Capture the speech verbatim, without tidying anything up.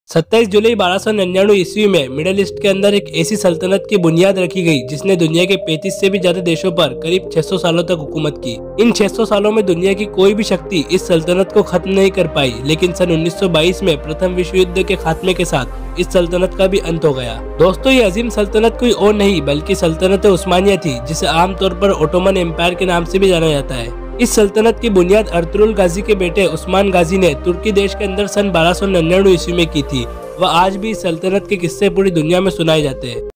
सत्ताईस जुलाई बारह सौ निन्यानवे ईस्वी में मिडिल ईस्ट के अंदर एक ऐसी सल्तनत की बुनियाद रखी गई जिसने दुनिया के पैंतीस से भी ज्यादा देशों पर करीब छह सौ सालों तक हुकूमत की। इन छह सौ सालों में दुनिया की कोई भी शक्ति इस सल्तनत को खत्म नहीं कर पाई, लेकिन सन उन्नीस सौ बाईस में प्रथम विश्व युद्ध के खात्मे के साथ इस सल्तनत का भी अंत हो गया। दोस्तों, ये अजीम सल्तनत कोई और नहीं बल्कि सल्तनत उस्मानिया थी, जिसे आमतौर पर ओटोमन एम्पायर के नाम से भी जाना जाता है। इस सल्तनत की बुनियाद अर्तुगरुल गाजी के बेटे उस्मान गाजी ने तुर्की देश के अंदर सन बारह सौ निन्यानवे ईस्वी में की थी। वह आज भी इस सल्तनत के किस्से पूरी दुनिया में सुनाए जाते हैं।